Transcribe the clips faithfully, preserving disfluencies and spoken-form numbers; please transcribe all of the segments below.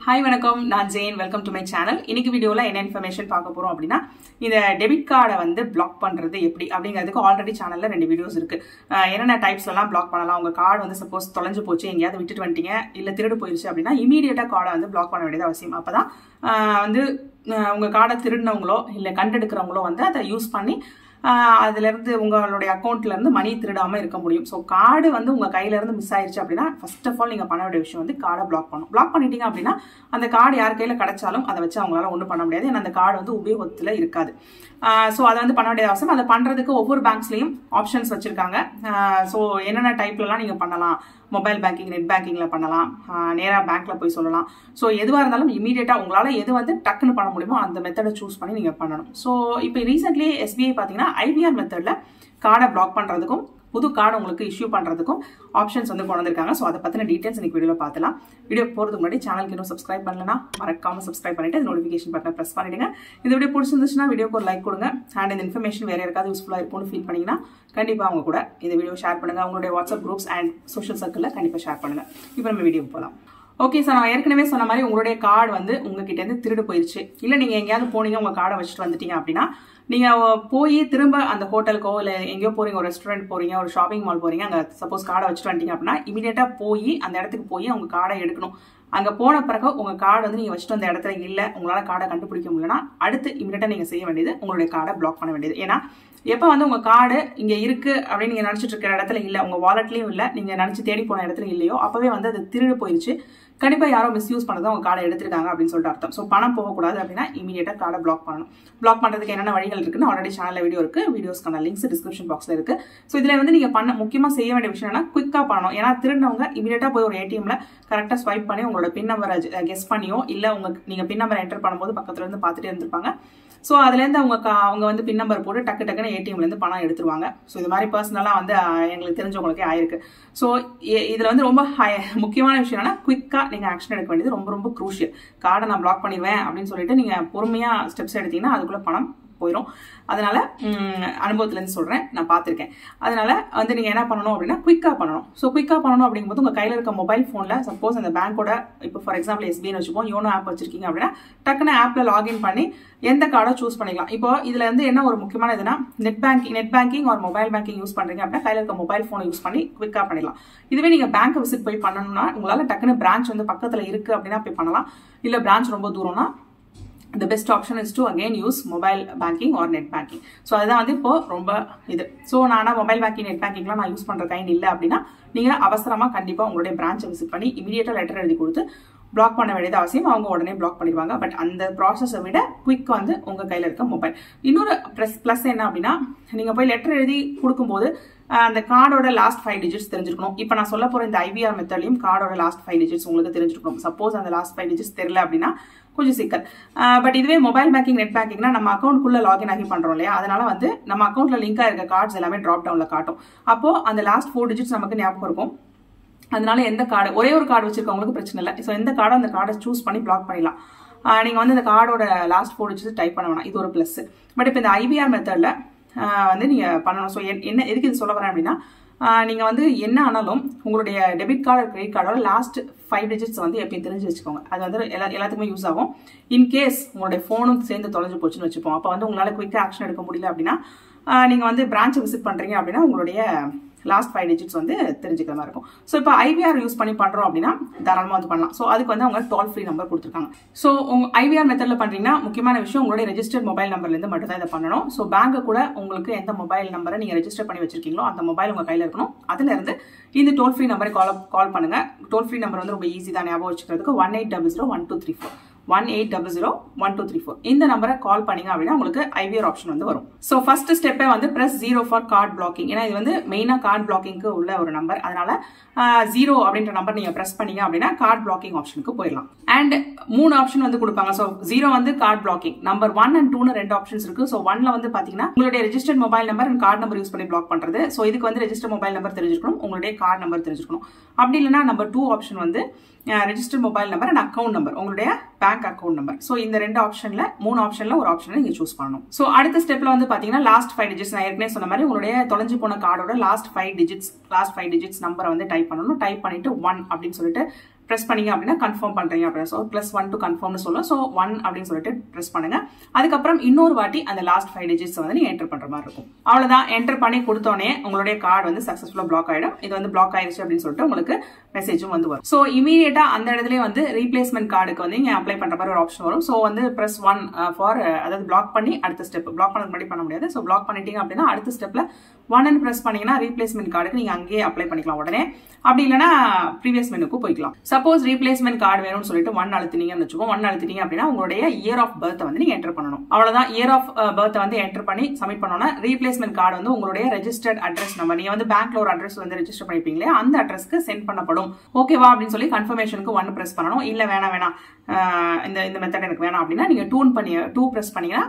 Hi வணக்கம் நான் Jain welcome to my channel. இன்னைக்கு வீடியோல என்ன இன்ஃபர்மேஷன் பார்க்க போறோம் அப்படினா இந்த டெபிட் கார்டை வந்து பிளாக் பண்றது எப்படி அப்படிங்கிறதுக்கு ஆல்ரெடி சேனல்ல ரெண்டு வீடியோஸ் இருக்கு. என்னென்ன டைப்ஸ்ல எல்லாம் பிளாக் பண்ணலாம், உங்க கார்டு வந்து சப்போஸ் தொலைஞ்சு போச்சு, எங்கயாவது விட்டுட்டு வந்துட்டீங்க இல்ல திருடு போயிருச்சு அப்படினா இமிடியேட்டா கார்டை வந்து பிளாக் பண்ண வேண்டியது அவசியம். அப்பதான் வந்து உங்க கார்டை திருடினவங்களோ இல்ல கண்டெடுக்கிறவங்களோ வந்து அதை யூஸ் பண்ணி அதுல இருந்து உங்களுடைய அக்கௌண்ட்ல இருந்து மணி திருடாம இருக்க முடியும். ஸோ கார்டு வந்து உங்க கையில இருந்து மிஸ் ஆயிருச்சு அப்படின்னா ஃபர்ஸ்ட் ஆஃப் ஆல் நீங்க பண்ண வேண்டிய விஷயம் வந்து கார்டை பிளாக் பண்ணணும். பிளாக் பண்ணிட்டீங்க அப்படின்னா அந்த கார்டு யார் கையில கிடைச்சாலும் அதை வச்சு அவங்களால ஒன்றும் பண்ண முடியாது. ஏன்னா அந்த கார்டு வந்து உபயோகத்துல இருக்காது. ஸோ அதை வந்து பண்ண வேண்டிய அவசியம். அதை பண்றதுக்கு ஒவ்வொரு பேங்க்ஸ்லயும் ஆப்ஷன்ஸ் வச்சிருக்காங்க. ஸோ என்னென்ன டைப்லலாம் நீங்க பண்ணலாம், மொபைல் பேங்கிங், நெட் பேங்கிங்ல பண்ணலாம், நேராக பேங்க்ல போய் சொல்லலாம். ஸோ எதுவாக இருந்தாலும் இமீடியட்டா உங்களால எது வந்து டக்குன்னு பண்ண முடியுமோ அந்த மெத்தடை சூஸ் பண்ணி நீங்க பண்ணணும். ஸோ இப்போ ரீசென்ட்லி எஸ்பிஐ பாத்தீங்கன்னா ஐவிஆர் மெத்தட்ல கார்டை பிளாக் பண்றதுக்கும் புது கார்டு உங்களுக்கு இஷ்யூ பண்றதுக்கும் ஆப்ஷன்ஸ் வந்து கொண்டு வந்திருக்காங்க. ஸோ அதை பத்தின டீடைல்ஸ் இன்னைக்கு வீடியோல பார்க்கலாம். வீடியோ போறதுக்கு முன்னாடி சேனலுக்கு இன்னும் சப்ஸ்கிரைப் பண்ணலன்னா மறக்காம சப்ஸ்கிரைப் பண்ணிட்டு நோட்டிஃபிகேஷன் பட்டனை பிரஸ் பண்ணிடுங்க. இந்த வீடியோ பிடிச்சிருந்துச்சுன்னா வீடியோக்கு ஒரு லைக் கொடுங்க. அண்ட் இந்த இன்ஃபர்மேஷன் வேற யாருக்காவது யூஸ்ஃபுல்லா இருக்கும்னு ஃபீல் பண்ணீங்கன்னா கண்டிப்பா அவங்க கூட இந்த வீடியோ ஷேர் பண்ணுங்க. உங்களுடைய வாட்ஸ்அப் குரூப்ஸ் அண்ட் சோஷியல் சர்க்கிள்ல கண்டிப்பா ஷேர் பண்ணுங்க. இப்போ நம்ம வீடியோ போகலாம். ஓகே சார், நான் ஏற்கனவே சொன்ன மாதிரி உங்களுடைய கார்டு வந்து உங்ககிட்ட இருந்து திருடு போயிருச்சு, இல்ல நீங்க எங்கேயாவது போனீங்க உங்க கார்டை வச்சுட்டு வந்துட்டீங்க அப்படின்னா நீங்க போய் திரும்ப அந்த ஹோட்டலுக்கோ இல்ல எங்கேயோ போறீங்க, ஒரு ரெஸ்டாரண்ட் போறீங்க, ஒரு ஷாப்பிங் மால் போறீங்க, அங்க சப்போஸ் கார்டை வச்சுட்டு வந்துட்டீங்க அப்படின்னா இமீடியட்டா போய் அந்த இடத்துக்கு போய் உங்க கார்டை எடுக்கணும். அங்க போன பிறகு உங்க கார்டு வந்து நீங்க வச்சுட்டு வந்த இடத்துல இல்ல, உங்களால கார்டை கண்டுபிடிக்க முடியலன்னா அடுத்து இமீடியட்டா நீங்க செய்ய வேண்டியது உங்களுடைய கார்டை பிளாக் பண்ண வேண்டியது. ஏன்னா எப்ப வந்து உங்க கார்டு இங்க இருக்கு அப்படின்னு நீங்க நினைச்சிட்டு இருக்கிற இடத்துல இல்ல, உங்க வாலெட்லயும் இல்ல, நீங்க நினைச்சு தேடி போன இடத்துல இல்லையோ அப்பவே வந்து அது திருடு போயிருச்சு, கண்டிப்பா யாரோ மிஸ்யூஸ் பண்ணதான் உங்க கார்டை எடுத்திருக்காங்க அப்படின்னு சொல்லிட்டு அர்த்தம். ஸோ பணம் போகக்கூடாது அப்படின்னா இமீடியட்டா கார்டை பிளாக் பண்ணணும். பிளாக் பண்றதுக்கு என்னென்ன வழிகள் இருக்குன்னு ஆல்ரெடி சேனல்ல வீடியோ இருக்கு, வீடியோஸ்க்கான லிங்க்ஸ் டிஸ்கிரிப்ஷன் பாக்ஸ்ல இருக்கு. ஸோ இதுல வந்து நீங்க பண்ண முக்கியமா செய்ய வேண்டிய விஷயம் என்ன, குயிக்கா பண்ணணும். ஏன்னா திருடினவங்க இமீடியட்டா போய் ஒரு ஏடிஎம்ல கரெக்டா ஸ்வைப் பண்ணி உங்களோட பின் நம்பரை கெஸ் பண்ணியோ இல்ல உங்க நீங்க பின் நம்பர் என்டர் பண்ணும்போது பக்கத்துல இருந்து பார்த்துட்டே இருந்திருப்பாங்க. ஸோ அதுல இருந்து அவங்க அவங்க வந்து பின் நம்பர் போட்டு டக்கு டக்குன்னு ஏடிஎம்ல இருந்து பணம் எடுத்துருவாங்க. ஸோ இது மாதிரி பர்சனலா வந்து எங்களுக்கு தெரிஞ்சவங்களுக்கே ஆயிருக்கு. ஸோ இதுல வந்து ரொம்ப முக்கியமான விஷயம் என்னன்னா குயிக்கா நீங்க ஆக்ஷன் எடுக்க வேண்டியது ரொம்ப ரொம்ப குரூஷியல். கார்டை நான் பிளாக் பண்ணிடுவேன் அப்படின்னு சொல்லிட்டு நீங்க பொறுமையா ஸ்டெப்ஸ் எடுத்தீங்கன்னா அதுக்குள்ள பணம் போயிடும். அதனால அனுபவத்துல இருந்து சொல்றேன், நான் பார்த்திருக்கேன். அதனால வந்து நீங்க என்ன பண்ணணும் அப்படின்னா குயிக்கா பண்ணணும். ஸோ குயிக்கா பண்ணணும் அப்படிங்கும்போது உங்க கையில இருக்க மொபைல் போன்ல சப்போஸ் அந்த பேங்கோட இப்போ ஃபார் எக்ஸாம்பிள் எஸ்பிஐ வச்சுப்போம், யோனோ ஆப் வச்சிருக்கீங்க அப்படின்னா டக்குன்னு ஆப்ல லாகின் பண்ணி எந்த கார்டை சூஸ் பண்ணிக்கலாம். இப்போ இதுல இருந்து என்ன ஒரு முக்கியமான இதுனா நெட் பேங்கிங் நெட் பேங்கிங் ஒரு மொபைல் பேங்கிங் யூஸ் பண்றீங்க அப்படின்னா கையில இருக்க மொபைல் போனை யூஸ் பண்ணி குயிக்கா பண்ணிடலாம். இதுவே நீங்க பேங்க் விசிட் போய் பண்ணணும்னா உங்களால டக்குன்னு பிரான்ச் வந்து பக்கத்துல இருக்கு அப்படின்னா போய் பண்ணலாம். இல்ல பிரான்ச் ரொம்ப தூரம்னா the best option is to again use mobile banking or net banking. So அதுதான் வந்து இப்போ ரொம்ப இது. ஸோ நான் மொபைல் பேங்கிங் நெட் பேங்கிங்லாம் நான் யூஸ் பண்ற கைண்ட் இல்லை அப்படின்னா நீங்க அவசரமா கண்டிப்பா உங்களுடைய பிரான்ச்சை விசிட் பண்ணி இமீடியட்டா லெட்டர் எழுதி கொடுத்து பிளாக் பண்ண வேண்டியது அவசியம். அவங்க உடனே பிளாக் பண்ணிடுவாங்க. பட் அந்த ப்ராசஸை விட குயிக் வந்து உங்க கையில இருக்க மொபைல். இன்னொரு பிளஸ் பிளஸ் என்ன அப்படின்னா நீங்க போய் லெட்டர் எழுதி கொடுக்கும்போது அந்த கார்டோட லாஸ்ட் ஃபைவ் டிஜிட்ஸ் தெரிஞ்சிருக்கணும். இப்போ நான் சொல்ல போற இந்த ஐவிஆர் மெத்தட்லயும் கார்டோட லாஸ்ட் ஃபைவ் டிஜிட்ஸ் உங்களுக்கு தெரிஞ்சிருக்கணும். சப்போஸ் அந்த லாஸ்ட் ஃபைவ் டிஜிட்ஸ் தெரியல அப்படின்னா கொஞ்சம் சிக்கல். பட் இதுவே மொபைல் பேங்கிங் நெட் பேங்கிங்னா நம்ம அக்கௌண்ட்குள்ள லாகின் ஆகி பண்றோம் இல்லையா, அதனால வந்து நம்ம அக்கௌண்ட்ல லிங்கா இருக்க கார்ட்ஸ் எல்லாமே டிராப் டவுன்ல காட்டும். அப்போ அந்த லாஸ்ட் ஃபோர் டிஜிட்ஸ் நமக்கு ஞாபகம் இருக்கும். அதனால எந்த கார்டு, ஒரே ஒரு கார்டு வச்சிருக்கவங்களுக்கு பிரச்சனை இல்லை. ஸோ எந்த கார்டோ அந்த கார்டை சூஸ் பண்ணி பிளாக் பண்ணிடலாம். நீங்க வந்து இந்த கார்டோட லாஸ்ட் ஃபோர் டிஜிட்ஸ் டைப் பண்ண வேணாம், இது ஒரு பிளஸ். பட் இப்போ இந்த ஐவிஆர் மெத்தட்ல வந்து நீங்க பண்ணணும். ஸோ என்ன எதுக்கு இது சொல்ல வரேன் அப்படின்னா நீங்க வந்து என்ன ஆனாலும் உங்களுடைய டெபிட் கார்டு கிரெடிட் கார்டோட லாஸ்ட் ஃபைவ் டிஜிட்ஸ் வந்து எப்பயும் தெரிஞ்சு வச்சுக்கோங்க. அது வந்து எல்லா எல்லாத்துக்குமே யூஸ் ஆகும். இன்கேஸ் உங்களுடைய போனும் சேர்ந்து தொலைஞ்சு போச்சுன்னு வச்சுப்போம், அப்போ வந்து உங்களால குயிக்கா ஆக்ஷன் எடுக்க முடியல அப்படின்னா நீங்க வந்து பிரான்ச்சை விசிட் பண்றீங்க அப்படின்னா உங்களுடைய லாஸ்ட் ஃபைவ் டிஜிட்ஸ் வந்து தெரிஞ்சுக்கிற மாதிரி இருக்கும். ஸோ இப்போ ஐவிஆர் யூஸ் பண்ணி பண்றோம் அப்படின்னா தாராளமாக வந்து பண்ணலாம். ஸோ அதுக்கு வந்து அவங்க டோல் ஃப்ரீ நம்பர் கொடுத்துருக்காங்க. ஸோ உங்க ஐவிஆர் மெத்தட்ல பண்றீங்கன்னா முக்கியமான விஷயம் உங்களுடைய ரெஜிஸ்டர்ட் மொபைல் நம்பர்ல இருந்து மட்டும் தான் இதை பண்ணணும். ஸோ பேங்க் கூட உங்களுக்கு எந்த மொபைல் நம்பரை நீங்க ரெஜிஸ்டர் பண்ணி வச்சிருக்கீங்களோ அந்த மொபைல் உங்க கையில இருக்கணும். அதுல இருந்து இந்த டோல் ஃப்ரீ நம்பரை கால் கால் பண்ணுங்க. டோல் ஃப்ரீ நம்பர் வந்து ரொம்ப ஈஸி தான் ஞாபகம் வச்சுக்கிறதுக்கு. One eight double zero one two three four one eight double zero one two three four இந்த நம்பரை கால் பண்ணீங்க அப்படின்னா உங்களுக்கு ஐவிஆர் ஆப்ஷன் வந்து வரும். ஸோ ஃபர்ஸ்ட் ஸ்டெப்பே வந்து press zero for card blocking. ஏன்னா இது வந்து மெயினா கார்டு பிளாக்கிங்க்கு உள்ள ஒரு நம்பர். அதனால ஜீரோ அப்படின்ற நம்பர் நீங்க பிரஸ் பண்ணீங்க அப்படின்னா கார்டு பிளாக்கிங் ஆப்ஷனுக்கு போயிடலாம். அண்ட் மூணு ஆப்ஷன் வந்து கொடுப்பாங்க. ஸோ ஜீரோ வந்து card blocking, number one and டூன்னு ரெண்டு ஆப்ஷன்ஸ் இருக்கு. ஸோ ஒன்ல வந்து பாத்தீங்கன்னா உங்களுடைய registered mobile number and card number use பண்ணி பிளாக் பண்றது. ஸோ இதுக்கு வந்து ரெஜிஸ்டர் மொபைல் நம்பர் தெரிஞ்சிருக்கணும், உங்களுடைய கார்டு நம்பர் தெரிஞ்சிருக்கணும். அப்படி இல்லைன்னா நம்பர் டூ ஆப்ஷன் வந்து registered mobile number and account number, உங்களுடைய பேங்க் அக்கௌண்ட் நம்பர். ஸோ இந்த ரெண்டு ஆப்ஷன்ல மூணு ஆப்ஷன்ல ஒரு ஆப்ஷன் நீங்க சூஸ் பண்ணணும். ஸோ அடுத்த ஸ்டெப்ல வந்து பாத்தீங்கன்னா லாஸ்ட் ஃபைவ் டிஜிட்ஸ் நான் ஏற்கனவே சொன்ன மாதிரி உங்களுடைய தொலைஞ்சு போன கார்டோட last five digits last five digits நம்பரை வந்து டைப் பண்ணணும். டைப் பண்ணிட்டு ஒன் அப்படின்னு சொல்லிட்டு ப்ரெஸ் பண்ணீங்க அப்படின்னா கன்ஃபார்ம் பண்றீங்க அப்படின்னா ஸோ பிளஸ் ஒன் டு கன்ஃபார்ம்னு சொல்லுவோம். ஸோ ஒன் அப்படின்னு சொல்லிட்டு ப்ரெஸ் பண்ணுங்க. அதுக்கப்புறம் இன்னொரு வாட்டி அந்த லாஸ்ட் ஃபைவ் டிஜிட்ஸ் வந்து நீங்க என்டர் பண்ற மாதிரி இருக்கும். அவ்வளவுதான். என்டர் பண்ணி கொடுத்தோடனே உங்களுடைய கார்டு வந்து சக்சஸ்ஃபுல்லா பிளாக் ஆயிடும். இது வந்து பிளாக் ஆயிடுச்சு அப்படின்னு சொல்லிட்டு உங்களுக்கு மெசேஜும் வந்து வரும். ஸோ இமீடியட்டா அந்த இடத்துல வந்து ரீப்ளேஸ்மெண்ட் கார்டுக்கு வந்து நீங்க அப்ளை பண்ற மாதிரி ஒரு ஆப்ஷன் வரும். ஸோ வந்து ப்ரெஸ் ஒன் ஃபார் அதாவது பிளாக் பண்ணி அடுத்த ஸ்டெப் பிளாக் பண்ணது முன்னாடி பண்ண முடியாது. ஸோ பிளாக் பண்ணிட்டீங்க அப்படின்னா அடுத்த ஸ்டெப்ல ஒன் அண்ட் பிரஸ் பண்ணீங்கன்னா ரீப்ளேஸ்மெண்ட் கார்டுக்கு நீங்க அங்கேயே அப்ளை பண்ணிக்கலாம் உடனே. அப்படி இல்லைன்னா ப்ரீவியஸ் மெனுக்கு போய்க்கலாம். சப்போஸ் ரீப்ளேஸ்மெண்ட் கார்டு வேணும்னு சொல்லிட்டு ஒன் அழுத்தினீங்கன்னு வச்சுக்கோங்க. ஒன் அழுத்திட்டீங்க அப்படின்னா உங்களுடைய இயர் ஆஃப் பர்த் வந்து நீங்க என்டர் பண்ணணும். அவ்வளவுதான். இயர் ஆஃப் பர்த் வந்து என்டர் பண்ணி சப்மிட் பண்ணோம்னா ரீப்ளேஸ்மெண்ட் கார்டு வந்து உங்களுடைய ரெஜிஸ்டர்ட் அட்ரஸ் நம்பர் நீங்க வந்து பேங்க்ல ஒரு அட்ரஸ் வந்து ரெஜிஸ்டர் பண்ணிருப்பீங்களே அந்த அட்ரஸ்க்கு சென்ட் பண்ணப்படும். ஓகேவா அப்படின்னு சொல்லி கன்ஃபர்மேஷனுக்கு ஒன் பிரஸ் பண்ணணும். இல்ல வேணாம் வேணாம் இந்த இந்த மெத்தட் எனக்கு வேணாம் அப்படின்னா நீங்க டூன் பண்ணி டூ பிரஸ் பண்ணீங்கன்னா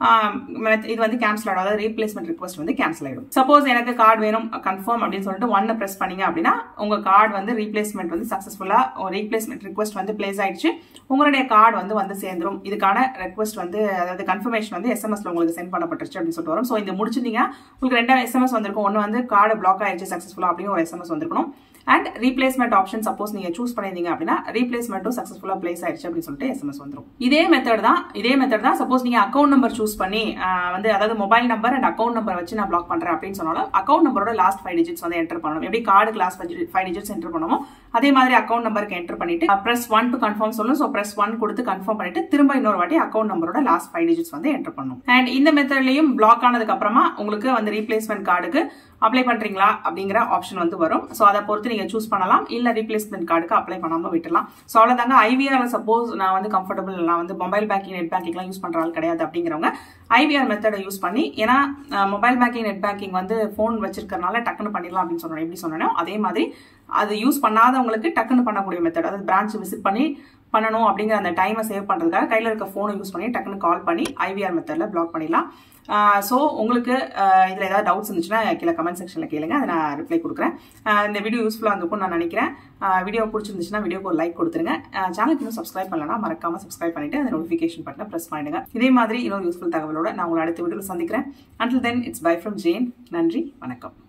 இது வந்து கேன்சல் ஆகும். அதாவது ரீப்ளேஸ்மெண்ட் ரிக்வஸ்ட் வந்து கேன்சல் ஆயிடும். சப்போஸ் எனக்கு கார்டு வேணும் கன்ஃபார்ம் அப்படின்னு சொல்லிட்டு ஒன்னு பிரஸ் பண்ணீங்க அப்படின்னா உங்க கார்டு வந்து ரீப்ளேஸ்மெண்ட் வந்து சக்சஸ்ஃபுல்லா ரீப்ளேஸ்மெண்ட் ரிக்வஸ்ட் வந்து பிளேஸ் ஆயிடுச்சு. உங்களுடைய கார்டு வந்து வந்து சேர்ந்துரும். இதுக்கான ரெக்வஸ்ட் வந்து அதாவது கன்ஃபர்மேஷன் வந்து எஸ்எம்எஸ்ல உங்களுக்கு சென்ட் பண்ணப்பட்டுருச்சு அப்படின்னு சொல்லிட்டு வரும். ஸோ இந்த முடிச்சிருந்தீங்க உங்களுக்கு ரெண்டாவது எஸ்எம்எஸ் வந்திருக்கும். ஒன்னு வந்து கார்டு பிளாக் ஆயிடுச்சு சக்சஸ்ஃபுல்லா அப்படின்னு ஒரு எஸ்எம்எஸ் வந்திருக்கணும். அண்ட் ரீப்ளேஸ்மெண்ட் ஆப்ஷன் சப்போஸ் நீங்க சூஸ் பண்ணிருந்தீங்க அப்படின்னா ரீப்ளேஸ்மெண்ட்டும் சக்சஸ்ஃபுல்லா பிளேஸ் ஆயிடுச்சு அப்படின்னு சொல்லிட்டு எஸ்எம்எஸ் வந்துரும். இதே மெத்தட் தான் இதே மெத்தட் தான் சப்போஸ் நீங்க அக்கௌண்ட் நம்பர் சூஸ் பண்ணி வந்து அதாவது mobile number and account number வச்சு நான் பிளாக் பண்றேன் அப்படின்னு சொன்னாலும் அக்கௌண்ட் நம்பரோட லாஸ்ட் ஃபைவ் டிஜிட்ஸ் வந்து என்டர் பண்ணணும். எப்படி கார்டுக்கு லாஸ்ட் ஃபைவ் டிஜிட்ஸ் என்டர் பண்ணுமோ அதே மாதிரி அக்கௌண்ட் நம்பருக்கு என்டர் பண்ணிட்டு பிரஸ் ஒன் டு கன்ஃபார்ம் சொல்லணும். ஸோ பிரஸ் ஒன் கொடுத்து கன்ஃபார்ம் பண்ணிட்டு திரும்ப இன்னொரு வாட்டி அக்கௌண்ட் நம்பரோட லாஸ்ட் ஃபைவ் டிஜிட்ஸ் வந்து என்டர் பண்ணணும். அண்ட் இந்த மெத்தட்லயும் பிளாக் ஆனதுக்கு அப்புறமா உங்களுக்கு வந்து ரீப்ளேஸ்மெண்ட் கார்டுக்கு அப்ளை பண்றீங்களா அப்படிங்கிற ஆப்ஷன் வந்து வரும். சோ அதை பொறுத்து நீங்க சூஸ் பண்ணலாம். இல்ல ரீப்ளேஸ்மெண்ட் கார்டுக்கு அப்ளை பண்ணாம விட்டுலாம். சோ அவ்வளவுதாங்க. ஐவிஆர் சப்போஸ் நான் வந்து கம்ஃபர்டபுள் நான் வந்து மொபைல் பேங்கிங் நெட் பேங்கிங் எல்லாம் யூஸ் பண்ற ஆள் கிடையாது அப்படிங்கிறவங்க ஐவிஆர் மெத்தடை யூஸ் பண்ணி ஏன்னா மொபைல் பேங்கிங் நெட் பேங்கிங் வந்து போன் வச்சிருக்கறனால டக்குன்னு பண்ணிடலாம் அப்படின்னு சொன்னோம். எப்படி சொன்னோம் அதே மாதிரி அது யூஸ் பண்ணாதவங்களுக்கு டக்குன்னு பண்ணக்கூடிய மெத்தட் அதாவது பிரான்ச் விசிட் பண்ணி பண்ணணும் அப்படிங்கிற அந்த டைமை சேவ் பண்றதுக்காக கையில இருக்க போனை யூஸ் பண்ணி டக்குன்னு கால் பண்ணி ஐவிஆர் மெத்தட்ல பிளாக் பண்ணிடலாம். ஸோ உங்களுக்கு இதில் ஏதாவது டவுட்ஸ் இருந்துச்சுன்னா கீழே கமெண்ட் செக்ஷனில் கேளுங்க. அதை நான் ரிப்ளை கொடுக்குறேன். இந்த வீடியோ யூஸ்ஃபுல்லாக இருந்திருக்கும்னு நான் நினைக்கிறேன். வீடியோ பிடிச்சிருந்துச்சுன்னா வீடியோக்கு ஒரு லைக் கொடுத்துருங்க. சேனலுக்கு இன்னும் சப்ஸ்கிரைப் பண்ணலன்னா மறக்காம சப்ஸ்கிரைப் பண்ணிட்டு அந்த நோட்டிஃபிகேஷன் பட்டனை ப்ரெஸ் பண்ணிடுங்க. இதே மாதிரி இன்னொரு யூஸ்ஃபுல் தகவலோட நான் உங்களை அடுத்த வீடியோவில் சந்திக்கிறேன். Until then it's bye from Jane. நன்றி, வணக்கம்.